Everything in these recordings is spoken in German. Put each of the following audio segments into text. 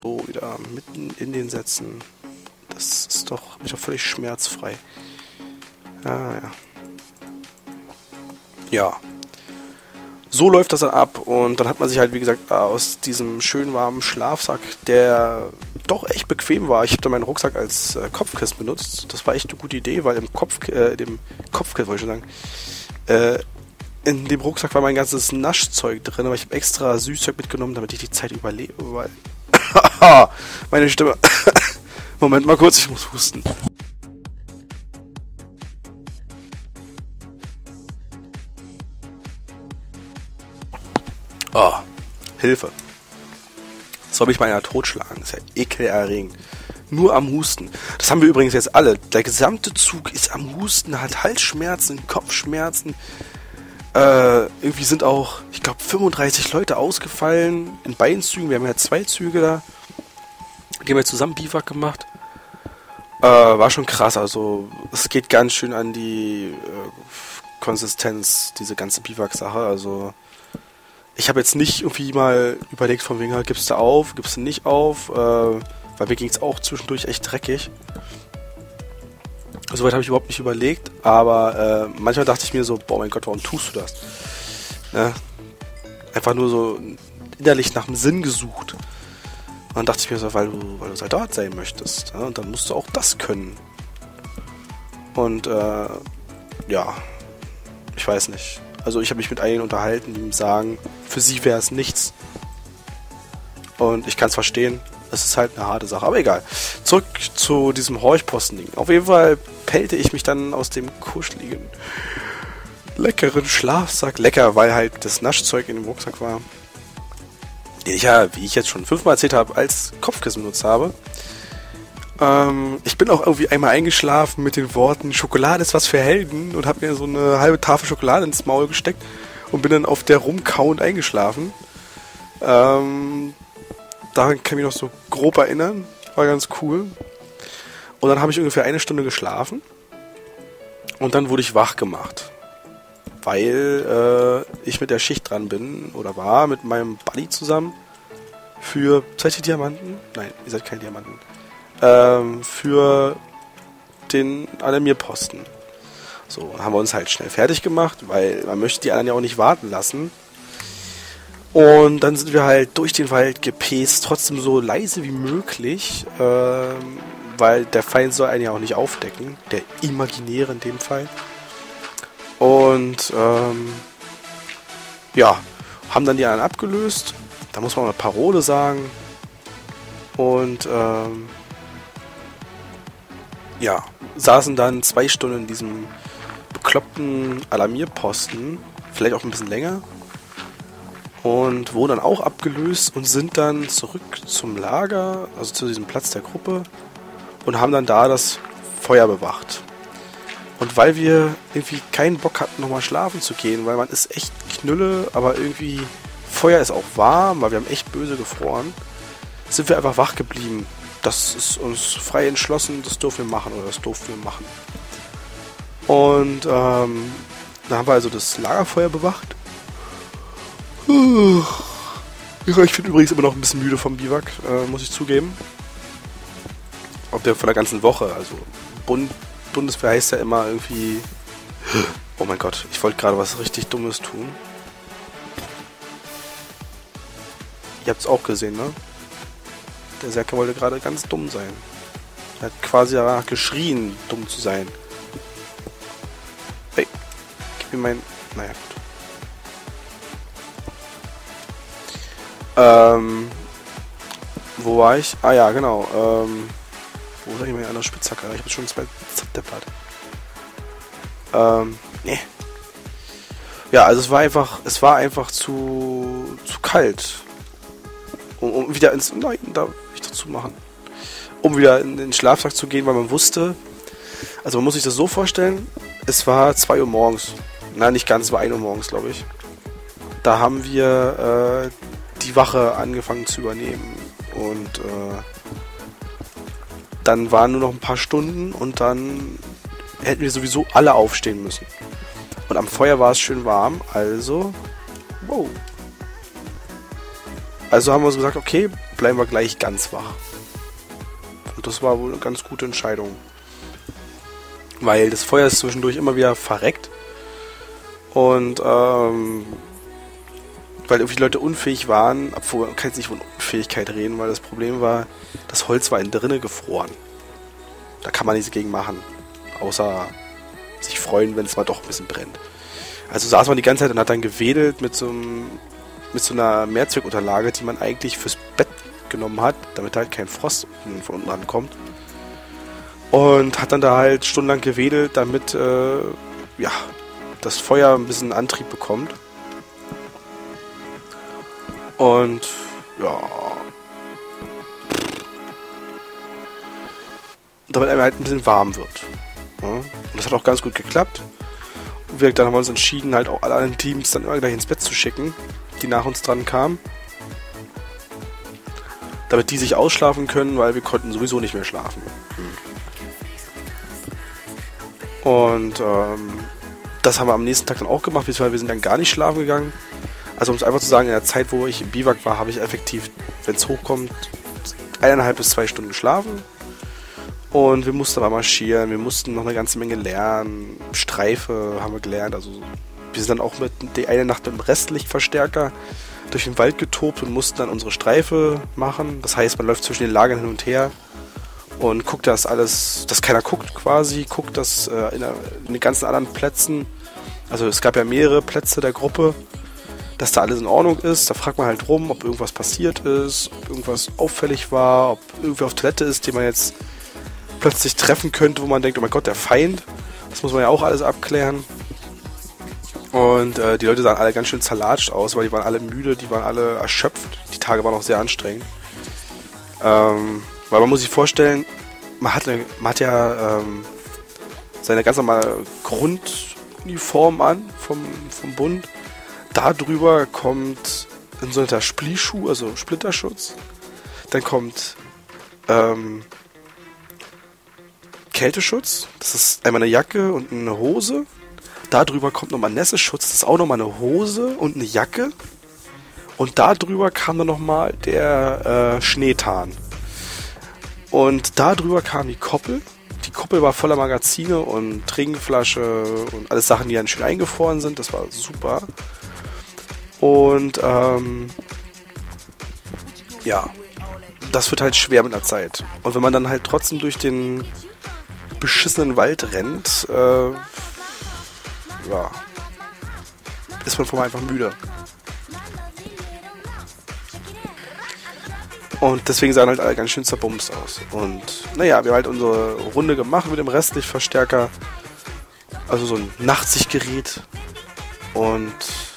So, wieder mitten in den Sätzen. Das ist doch völlig schmerzfrei. Ja. Ja. So läuft das dann ab und dann hat man sich halt, wie gesagt, aus diesem schön warmen Schlafsack, der doch echt bequem war. Ich habe dann meinen Rucksack als Kopfkissen benutzt. Das war echt eine gute Idee, weil dem Kopfkissen, wollte ich schon sagen, in dem Rucksack war mein ganzes Naschzeug drin, aber ich habe extra Süßzeug mitgenommen, damit ich die Zeit überlebe, weil meine Stimme. Moment mal kurz, ich muss husten. Oh, Hilfe. Soll mich mal einer totschlagen? Das ist ja ekelerregend. Nur am Husten. Das haben wir übrigens jetzt alle. Der gesamte Zug ist am Husten, hat Halsschmerzen, Kopfschmerzen. Irgendwie sind auch, ich glaube, 35 Leute ausgefallen in beiden Zügen. Wir haben ja 2 Züge da. Die haben wir zusammen Biwak gemacht. War schon krass. Also es geht ganz schön an die Konsistenz, diese ganze Biwak-Sache. Also ich habe jetzt nicht irgendwie mal überlegt von wegen, gibst du auf, gibst du nicht auf, weil mir ging es auch zwischendurch echt dreckig. Soweit habe ich überhaupt nicht überlegt, aber manchmal dachte ich mir so, boah mein Gott, warum tust du das? Ne? Einfach nur so innerlich nach dem Sinn gesucht. Und dann dachte ich mir so, weil du Soldat sein möchtest. Ja? Und dann musst du auch das können. Und ja, ich weiß nicht. Also ich habe mich mit einigen unterhalten, die ihm sagen, für sie wäre es nichts. Und ich kann es verstehen. Es ist halt eine harte Sache, aber egal. Zurück zu diesem Horchposten-Ding. Auf jeden Fall pellte ich mich dann aus dem kuscheligen, leckeren Schlafsack. Lecker, weil halt das Naschzeug in dem Rucksack war. Den ich ja, wie ich jetzt schon 5-mal erzählt habe, als Kopfkissen benutzt habe. Ich bin auch irgendwie einmal eingeschlafen mit den Worten, Schokolade ist was für Helden, und habe mir so eine halbe Tafel Schokolade ins Maul gesteckt und bin dann auf der rumkauend eingeschlafen. Daran kann ich mich noch so grob erinnern. War ganz cool. Und dann habe ich ungefähr 1 Stunde geschlafen. Und dann wurde ich wach gemacht. Weil ich mit der Schicht dran bin, oder war, mit meinem Buddy zusammen. Für, seid ihr Diamanten? Nein, ihr seid keine Diamanten. Für den Alarmierposten. So, haben wir uns halt schnell fertig gemacht, weil man möchte die anderen ja auch nicht warten lassen. Und dann sind wir halt durch den Wald gepäst, trotzdem so leise wie möglich, weil der Feind soll einen ja auch nicht aufdecken, der Imaginäre in dem Fall. Und ja, haben dann die anderen abgelöst, da muss man mal Parole sagen. Und ja, saßen dann 2 Stunden in diesem bekloppten Alarmierposten, vielleicht auch ein bisschen länger. Und wurden dann auch abgelöst und sind dann zurück zum Lager, also zu diesem Platz der Gruppe, und haben dann da das Feuer bewacht. Und weil wir irgendwie keinen Bock hatten, nochmal schlafen zu gehen, weil man ist echt Knülle, aber irgendwie Feuer ist auch warm, weil wir haben echt böse gefroren, sind wir einfach wach geblieben. Das ist uns frei entschlossen, das dürfen wir machen, oder das durften wir machen. Und dann haben wir also das Lagerfeuer bewacht. Ja, ich bin übrigens immer noch ein bisschen müde vom Biwak, muss ich zugeben. Ob der von der ganzen Woche, also Bundeswehr heißt ja immer irgendwie... Oh mein Gott, ich wollte gerade was richtig Dummes tun. Ihr habt es auch gesehen, ne? Der Serke wollte gerade ganz dumm sein. Er hat quasi danach geschrien, dumm zu sein. Hey, gib mir mein... Naja, gut. Wo war ich? Ah ja, genau. Wo ist eigentlich meine andere Spitzhacke? Ich habe schon 2 zerdeppert. Nee. Ja, also es war einfach zu kalt. Um wieder ins... Nein, da will ich dazu machen. Um wieder in den Schlafsack zu gehen, weil man wusste... Also man muss sich das so vorstellen, es war 2 Uhr morgens. Nein, nicht ganz, es war 1 Uhr morgens, glaube ich. Da haben wir die Wache angefangen zu übernehmen. Und dann waren nur noch ein paar Stunden und dann hätten wir sowieso alle aufstehen müssen. Und am Feuer war es schön warm, also... Wow. Also haben wir uns gesagt, okay, bleiben wir gleich ganz wach. Und das war wohl eine ganz gute Entscheidung. Weil das Feuer ist zwischendurch immer wieder verreckt. Und weil irgendwie Leute unfähig waren, obwohl man kann jetzt nicht von Unfähigkeit reden, weil das Problem war, das Holz war innen drinnen gefroren. Da kann man nichts gegen machen. Außer sich freuen, wenn es mal doch ein bisschen brennt. Also saß man die ganze Zeit und hat dann gewedelt mit so einer Mehrzweckunterlage, die man eigentlich fürs Bett genommen hat, damit halt kein Frost von unten rankommt. Und hat dann da halt stundenlang gewedelt, damit das Feuer ein bisschen Antrieb bekommt. Und ja, damit einem halt ein bisschen warm wird. Ja? Und das hat auch ganz gut geklappt. Und dann haben wir uns entschieden, halt auch alle anderen Teams dann immer gleich ins Bett zu schicken, die nach uns dran kamen. Damit die sich ausschlafen können, weil wir konnten sowieso nicht mehr schlafen. Und das haben wir am nächsten Tag dann auch gemacht, weil wir sind dann gar nicht schlafen gegangen. Also um es einfach zu sagen, in der Zeit, wo ich im Biwak war, habe ich effektiv, wenn es hochkommt, 1,5 bis 2 Stunden schlafen. Und wir mussten aber marschieren, wir mussten noch eine ganze Menge lernen. Streife haben wir gelernt. Also wir sind dann auch die eine Nacht mit dem Restlichtverstärker durch den Wald getobt und mussten dann unsere Streife machen. Das heißt, man läuft zwischen den Lagern hin und her und guckt, dass alles, dass keiner guckt quasi, guckt, dass in den ganzen anderen Plätzen, also es gab ja mehrere Plätze der Gruppe, dass da alles in Ordnung ist. Da fragt man halt rum, ob irgendwas passiert ist, ob irgendwas auffällig war, ob irgendwer auf Toilette ist, den man jetzt plötzlich treffen könnte, wo man denkt, oh mein Gott, der Feind. Das muss man ja auch alles abklären. Und die Leute sahen alle ganz schön zerlatscht aus, weil die waren alle müde, die waren alle erschöpft. Die Tage waren auch sehr anstrengend. Weil man muss sich vorstellen, man hat ja seine ganz normale Grunduniform an vom Bund. Da drüber kommt ein sogenannter Splischuh, also Splitterschutz. Dann kommt Kälteschutz. Das ist einmal eine Jacke und eine Hose. Da drüber kommt nochmal Nässeschutz. Das ist auch nochmal eine Hose und eine Jacke. Und da drüber kam dann nochmal der Schneetarn. Und da drüber kam die Koppel. Die Kuppel war voller Magazine und Trinkflasche und alles Sachen, die dann schön eingefroren sind. Das war super. Und das wird halt schwer mit der Zeit. Und wenn man dann halt trotzdem durch den beschissenen Wald rennt, ist man vorher einfach müde. Und deswegen sahen halt alle ganz schön zerbumst aus. Und naja, wir haben halt unsere Runde gemacht mit dem Restlichtverstärker. Also so ein Nachtsichtgerät. Und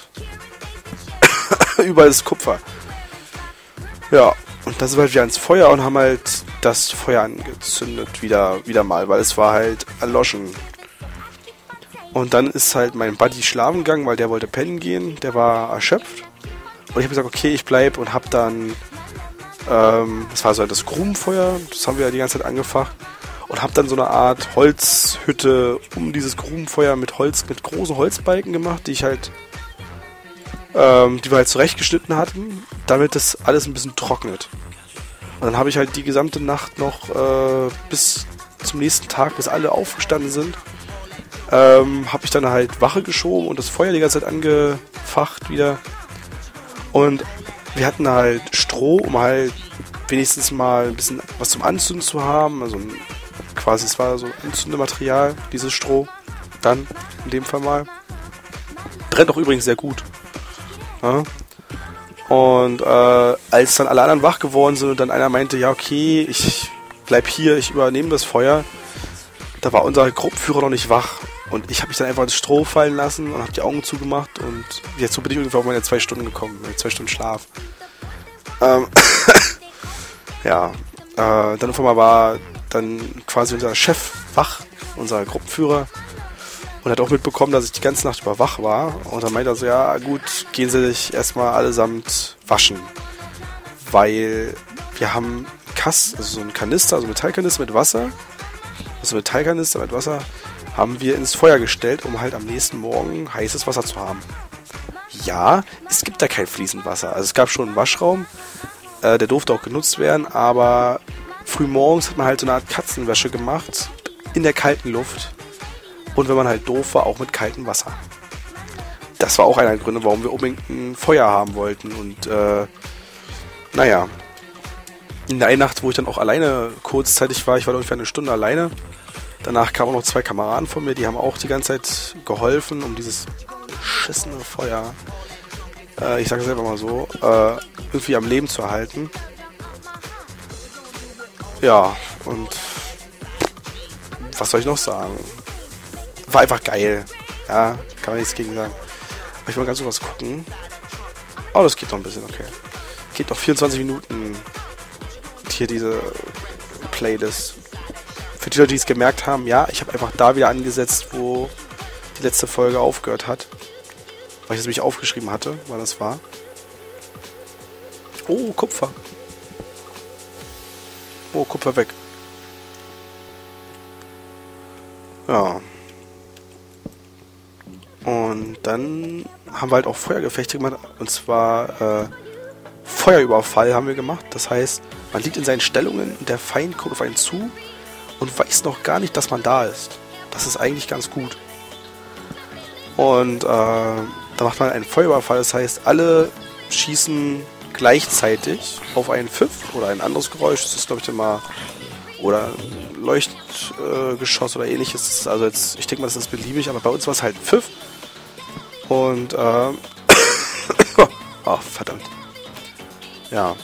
überall ist Kupfer. Ja, und dann sind wir halt wieder ans Feuer und haben halt das Feuer angezündet wieder mal, weil es war halt erloschen. Und dann ist halt mein Buddy schlafen gegangen, weil der wollte pennen gehen. Der war erschöpft. Und ich habe gesagt, okay, ich bleib und habe dann das war so das Grubenfeuer, das haben wir ja die ganze Zeit angefacht. Und habe dann so eine Art Holzhütte um dieses Grubenfeuer mit großen Holzbalken gemacht, die wir halt zurechtgeschnitten hatten, damit das alles ein bisschen trocknet. Und dann habe ich halt die gesamte Nacht noch bis zum nächsten Tag, bis alle aufgestanden sind, habe ich dann halt Wache geschoben und das Feuer die ganze Zeit angefacht wieder. Und wir hatten halt Stroh, um halt wenigstens mal ein bisschen was zum Anzünden zu haben. Also quasi, es war so Anzündematerial, dieses Stroh. Dann, in dem Fall mal. Brennt auch übrigens sehr gut. Ja. Und als dann alle anderen wach geworden sind und dann einer meinte, ja okay, ich bleib hier, ich übernehme das Feuer, da war unser Gruppenführer noch nicht wach. Und ich habe mich dann einfach ins Stroh fallen lassen und habe die Augen zugemacht und jetzt so bin ich ungefähr auf meine 2 Stunden gekommen, 2 Stunden Schlaf. Dann auf einmal war dann quasi unser Chef wach, unser Gruppenführer, und hat auch mitbekommen, dass ich die ganze Nacht über wach war. Und dann meinte er so, ja gut, gehen Sie sich erstmal allesamt waschen. Weil wir haben so einen Kanister, also Metallkanister mit Wasser, haben wir ins Feuer gestellt, um halt am nächsten Morgen heißes Wasser zu haben. Ja, es gibt da kein fließend Wasser. Also es gab schon einen Waschraum, Der durfte auch genutzt werden, aber früh morgens hat man halt so eine Art Katzenwäsche gemacht, in der kalten Luft. Und wenn man halt doof war, auch mit kaltem Wasser. Das war auch einer der Gründe, warum wir unbedingt ein Feuer haben wollten. Und naja, in der einen Nacht, wo ich dann auch alleine kurzzeitig war, ich war ungefähr eine Stunde alleine. Danach kamen auch noch 2 Kameraden von mir, die haben auch die ganze Zeit geholfen, um dieses beschissene Feuer, ich sage es einfach mal so, irgendwie am Leben zu erhalten. Ja, und was soll ich noch sagen? War einfach geil. Ja, kann man nichts gegen sagen. Aber ich will ganz kurz was gucken. Oh, das geht noch ein bisschen, okay. Geht noch 24 Minuten hier diese Playlist. Für die Leute, die es gemerkt haben, ja, ich habe einfach da wieder angesetzt, wo die letzte Folge aufgehört hat. Weil ich es nämlich aufgeschrieben hatte, weil das war. Oh, Kupfer. Oh, Kupfer weg. Ja. Und dann haben wir halt auch Feuergefechte gemacht. Und zwar Feuerüberfall haben wir gemacht. Das heißt, man liegt in seinen Stellungen und der Feind kommt auf einen zu und weiß noch gar nicht, dass man da ist. Das ist eigentlich ganz gut. Und da macht man einen Feuerüberfall. Das heißt, alle schießen gleichzeitig auf einen Pfiff oder ein anderes Geräusch. Das ist, glaube ich, immer... Oder Leuchtgeschoss oder ähnliches. Also jetzt, ich denke mal, das ist beliebig, aber bei uns war es halt Pfiff. Und oh, verdammt. Ja.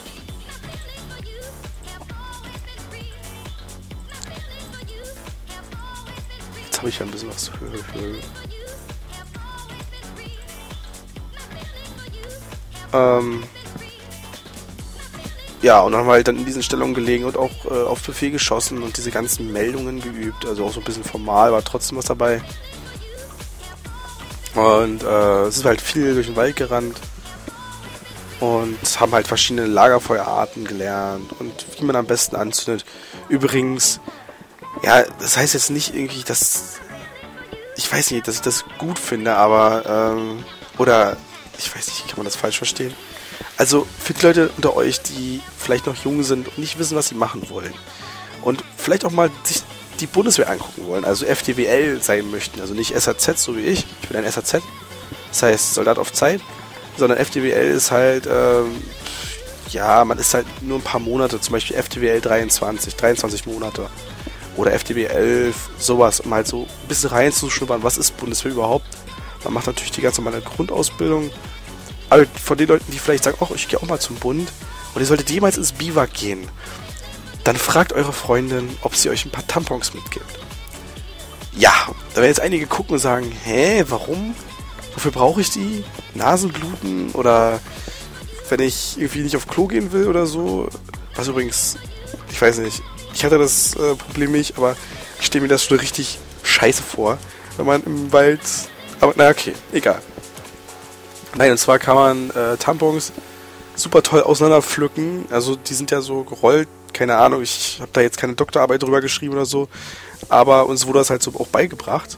Jetzt habe ich ja ein bisschen was zu hören. Ja, und dann haben wir halt dann in diesen Stellungen gelegen und auch auf Befehl geschossen und diese ganzen Meldungen geübt. Also auch so ein bisschen formal, war trotzdem was dabei. Und es ist halt viel durch den Wald gerannt. Und haben halt verschiedene Lagerfeuerarten gelernt und wie man am besten anzündet. Übrigens, ja, das heißt jetzt nicht irgendwie, dass... Ich weiß nicht, dass ich das gut finde, aber... oder, ich weiß nicht, kann man das falsch verstehen? Also für die Leute unter euch, die vielleicht noch jung sind und nicht wissen, was sie machen wollen und vielleicht auch mal sich die Bundeswehr angucken wollen, also FDWL sein möchten, also nicht SAZ, so wie ich bin ein SAZ, das heißt Soldat auf Zeit, sondern FDWL ist halt, ja, man ist halt nur ein paar Monate, zum Beispiel FDWL 23 Monate oder FDWL, sowas, um halt so ein bisschen reinzuschnuppern, was ist Bundeswehr überhaupt. Man macht natürlich die ganz normale Grundausbildung. Aber von den Leuten, die vielleicht sagen, oh, ich gehe auch mal zum Bund und ihr solltet jemals ins Biwak gehen, dann fragt eure Freundin, ob sie euch ein paar Tampons mitgibt. Ja, da werden jetzt einige gucken und sagen, hä, warum? Wofür brauche ich die? Nasenbluten oder wenn ich irgendwie nicht auf Klo gehen will oder so. Was übrigens, ich weiß nicht, ich hatte das Problem nicht, aber ich stelle mir das schon richtig scheiße vor, wenn man im Wald, aber na okay, egal. Nein, und zwar kann man Tampons super toll auseinanderpflücken. Also die sind ja so gerollt. Keine Ahnung, ich habe da jetzt keine Doktorarbeit drüber geschrieben oder so. Aber uns wurde das halt so auch beigebracht,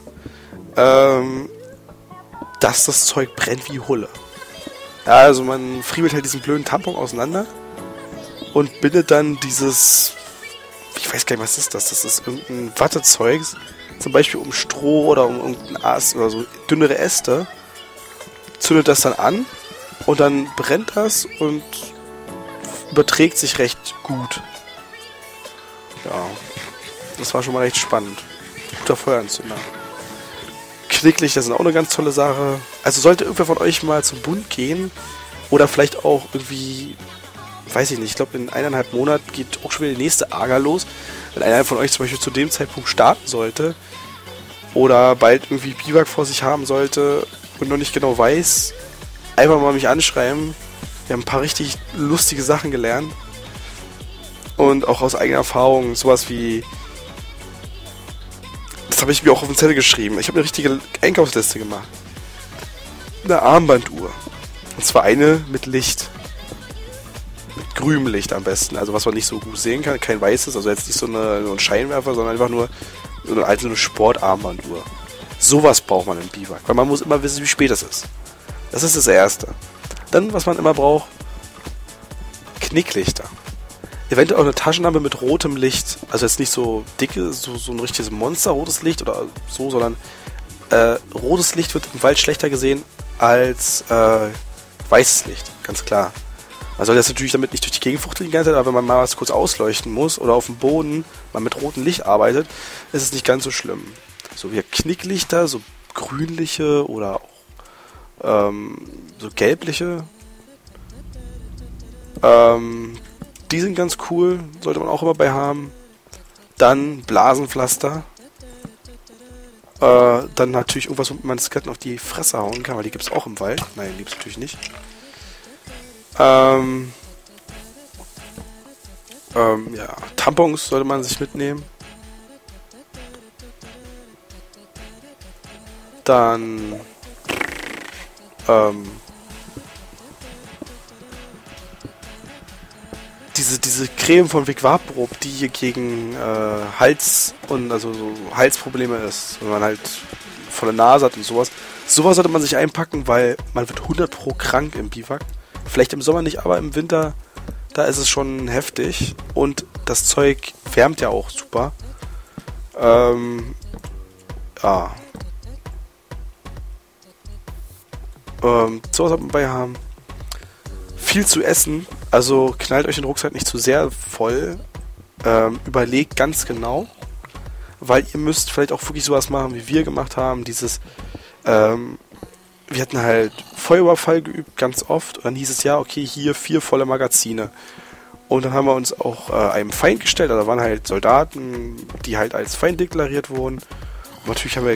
dass das Zeug brennt wie Hulle. Ja, also man friemelt halt diesen blöden Tampon auseinander und bindet dann dieses... Ich weiß gar nicht, was ist das? Das ist irgendein Wattezeug. Zum Beispiel um Stroh oder um irgendeinen Ast oder so dünnere Äste. Zündet das dann an und dann brennt das und überträgt sich recht gut. Ja, das war schon mal recht spannend. Guter Feueranzünder. Knicklichter sind auch eine ganz tolle Sache. Also sollte irgendwer von euch mal zum Bund gehen oder vielleicht auch irgendwie, weiß ich nicht, ich glaube in 1,5 Monaten geht auch schon wieder die nächste AGA los. Wenn einer von euch zum Beispiel zu dem Zeitpunkt starten sollte oder bald irgendwie Biwak vor sich haben sollte und noch nicht genau weiß, einfach mal mich anschreiben. Wir haben ein paar richtig lustige Sachen gelernt. Und auch aus eigener Erfahrung sowas wie... Das habe ich mir auch auf den Zettel geschrieben. Ich habe eine richtige Einkaufsliste gemacht. Eine Armbanduhr. Und zwar eine mit Licht. Mit grünem Licht am besten. Also was man nicht so gut sehen kann. Kein weißes, also jetzt nicht so ein Scheinwerfer, sondern einfach nur so eine alte Sportarmbanduhr. Sowas braucht man im Biwak, weil man muss immer wissen, wie spät es ist. Das ist das Erste. Dann, was man immer braucht, Knicklichter. Eventuell auch eine Taschenlampe mit rotem Licht. Also jetzt nicht so dicke, so ein richtiges monsterrotes Licht oder so, sondern rotes Licht wird im Wald schlechter gesehen als weißes Licht, ganz klar. Man soll jetzt natürlich damit nicht durch die Gegend fuchteln die ganze Zeit, aber wenn man mal was kurz ausleuchten muss oder auf dem Boden mal mit rotem Licht arbeitet, ist es nicht ganz so schlimm. So wie Knicklichter, so grünliche oder auch so gelbliche. Die sind ganz cool, sollte man auch immer bei haben. Dann Blasenpflaster. Dann natürlich irgendwas, womit man Sketten auf die Fresse hauen kann, weil die gibt es auch im Wald. Nein, die gibt es natürlich nicht. Ja, Tampons sollte man sich mitnehmen. Dann diese Creme von Vic Vaporub, die hier gegen Hals und also so Halsprobleme ist, wenn man halt volle Nase hat und sowas. Sowas sollte man sich einpacken, weil man wird 100 pro krank im Biwak. Vielleicht im Sommer nicht, aber im Winter, da ist es schon heftig. Und das Zeug wärmt ja auch super. Ja. Sowas sollte man dabei haben. Viel zu essen. Also knallt euch den Rucksack nicht zu sehr voll. Überlegt ganz genau. Weil ihr müsst vielleicht auch wirklich sowas machen, wie wir gemacht haben. Dieses, wir hatten halt Feuerüberfall geübt, ganz oft. Und dann hieß es ja, okay, hier 4 volle Magazine. Und dann haben wir uns auch einem Feind gestellt. Also da waren halt Soldaten, die halt als Feind deklariert wurden. Und natürlich haben wir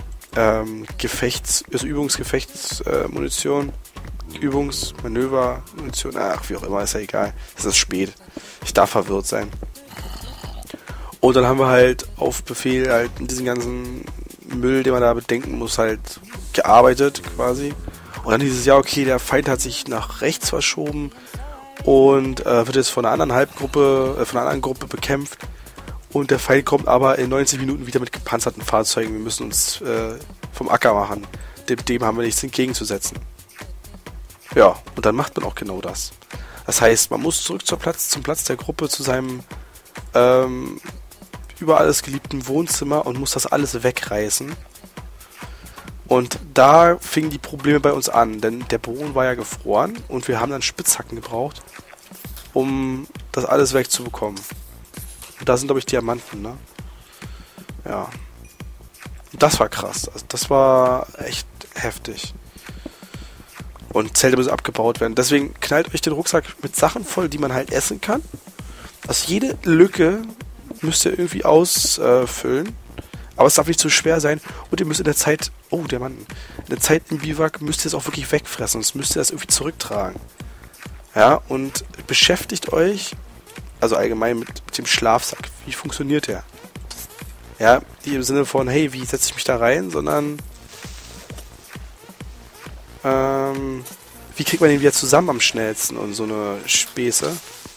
Übungsgefechtsmunition, Übungsmanövermunition, ach, wie auch immer, ist ja egal. Es ist spät. Ich darf verwirrt sein. Und dann haben wir halt auf Befehl halt diesen ganzen Müll, den man da bedenken muss, halt gearbeitet quasi. Und dann hieß es ja, okay, der Feind hat sich nach rechts verschoben und wird jetzt von einer anderen Gruppe bekämpft. Und der Feind kommt aber in 90 Minuten wieder mit gepanzerten Fahrzeugen. Wir müssen uns vom Acker machen. Dem haben wir nichts entgegenzusetzen. Ja, und dann macht man auch genau das. Das heißt, man muss zurück zum Platz der Gruppe, zu seinem über alles geliebten Wohnzimmer und muss das alles wegreißen. Und da fingen die Probleme bei uns an, denn der Boden war ja gefroren und wir haben dann Spitzhacken gebraucht, um das alles wegzubekommen. Und da sind, glaube ich, Diamanten, ne? Ja. Und das war krass. Also das war echt heftig. Und Zelte müssen abgebaut werden. Deswegen knallt euch den Rucksack mit Sachen voll, die man halt essen kann. Also jede Lücke müsst ihr irgendwie ausfüllen. Aber es darf nicht zu schwer sein. Und ihr müsst in der Zeit, in der Zeit im Biwak müsst ihr es auch wirklich wegfressen. Sonst müsst ihr das irgendwie zurücktragen. Ja, und beschäftigt euch, also allgemein mit dem Schlafsack. Wie funktioniert der? Ja, nicht im Sinne von, hey, wie setze ich mich da rein, sondern wie kriegt man den wieder zusammen am schnellsten und so eine Späße?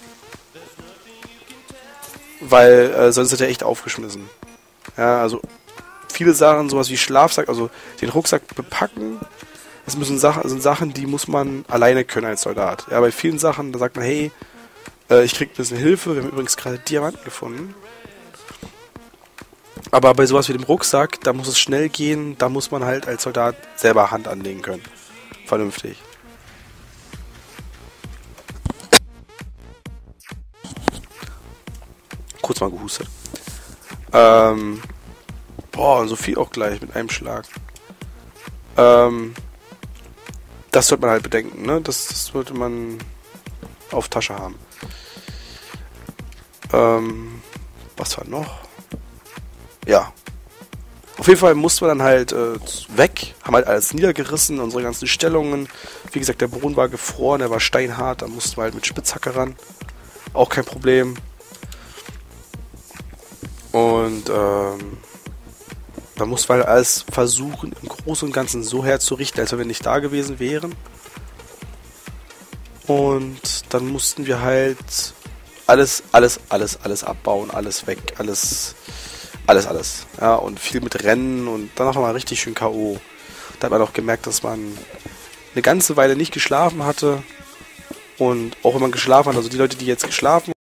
Weil sonst wird er echt aufgeschmissen. Ja, also viele Sachen, sowas wie Schlafsack, also den Rucksack bepacken, das sind Sachen, die muss man alleine können als Soldat. Ja, bei vielen Sachen, da sagt man, hey, ich krieg ein bisschen Hilfe, wir haben übrigens gerade Diamanten gefunden. Aber bei sowas wie dem Rucksack, da muss es schnell gehen, da muss man halt als Soldat selber Hand anlegen können. Vernünftig. Kurz mal gehustet. Und so viel auch gleich mit einem Schlag. Das sollte man halt bedenken, ne? Das sollte man auf Tasche haben. Was war noch? Ja. Auf jeden Fall mussten wir dann halt weg, haben halt alles niedergerissen, unsere ganzen Stellungen. Wie gesagt, der Boden war gefroren, der war steinhart, da mussten wir halt mit Spitzhacke ran. Auch kein Problem. Und da mussten wir halt alles versuchen, im Großen und Ganzen so herzurichten, als wenn wir nicht da gewesen wären. Und dann mussten wir halt alles abbauen, alles weg, alles. Ja, und viel mit Rennen und dann auch nochmal richtig schön K.O. Da hat man auch gemerkt, dass man eine ganze Weile nicht geschlafen hatte Und auch wenn man geschlafen hat, also die Leute, die jetzt geschlafen